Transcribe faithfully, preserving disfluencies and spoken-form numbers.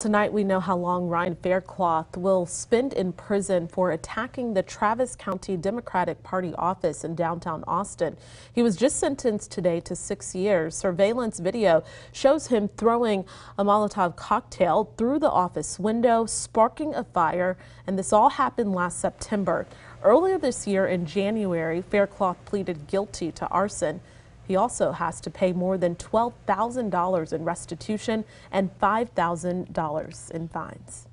Tonight, we know how long Ryan Faircloth will spend in prison for attacking the Travis County Democratic Party office in downtown Austin. He was just sentenced today to six years. Surveillance video shows him throwing a Molotov cocktail through the office window, sparking a fire, and this all happened last September. Earlier this year in January, Faircloth pleaded guilty to arson. He also has to pay more than twelve thousand dollars in restitution and five thousand dollars in fines.